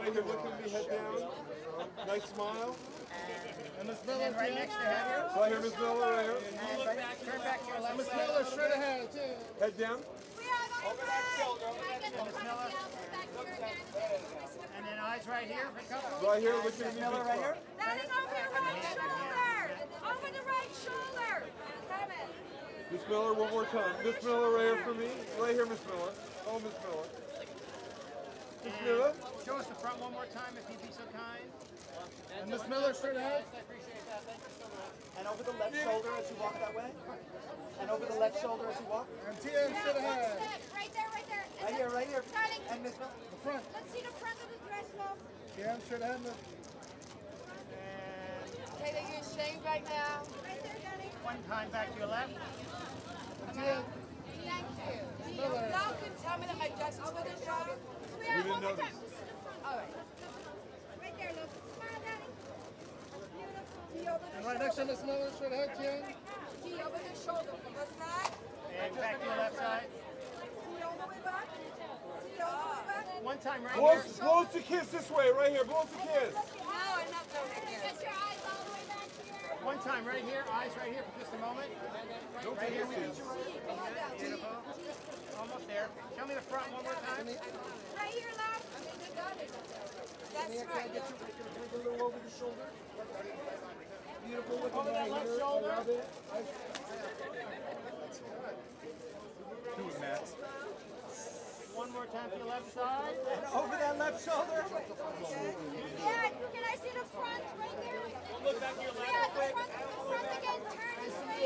Right here, look at me, head down. Nice smile. And Miss Miller right next to her. Right here, Miss Miller, right here. And turn back to your left. Miss Miller straight ahead, too. Head down. Over that shoulder, over that shoulder. And then eyes right here for couple. Right here, look at me. Miller right here. Standing over your right shoulder. Over the right shoulder. Coming. Miss Miller, one more time. Miss Miller, right here for me. Right here, Miss Miller. Oh, Miss Miller. Miss Miller. Show us the front one more time, if you'd be so kind. And Miss Miller straight ahead. And over the left shoulder as you walk that way. And over the left shoulder as you walk. And Tia straight ahead. Right there, right there. Right here, right here. Starting. And Miss Miller. The front. Let's see the front of the dress, love. Yeah, straight ahead. Miss. Okay, they're getting shaved right now. Right there, Daddy. One time back to your left. Tia. Thank you. Miller. Y'all can tell me that my dress is for the show. We didn't notice. All right. Right there, look. Smile, Daddy. Beautiful. And right next to Miss Miller, straight ahead, Tia. G over the shoulder from the side. And back to your left side. G all the way back. G all the way back. One time right Blow here. us a kiss this way, right here. Blow us a kiss. No, I'm not doing it yet. Get your eyes all the way back here. One time right here. Eyes right here for just a moment. Right here. Beautiful. Almost there. Show me the front one more time. Right here, love. That's right. Get a little over the shoulder. Beautiful looking Over that left shoulder. Do it, Max. One more time to your left side. And over that left shoulder. Yeah, can I see the front right there? Look back to your left. Yeah, the front again. Turn this way.